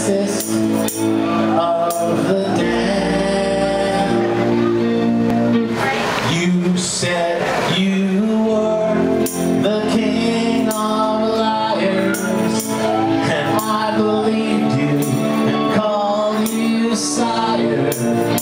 justice of the damned. You said you were the king of liars, and I believed you and called you sire.